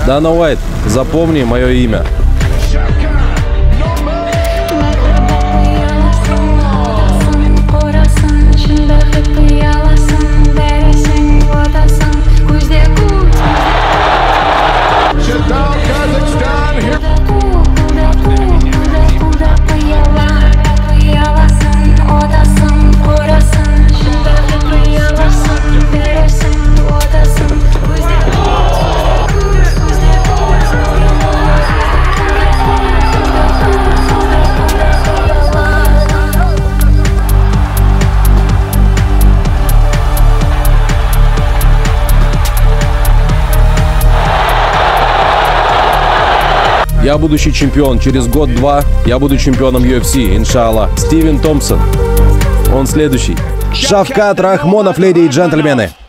Дана Уайт, запомни мое имя. Я будущий чемпион. Через год-два я буду чемпионом UFC, иншаллах. Стивен Томпсон. Он следующий. Шавкат Рахмонов, леди и джентльмены.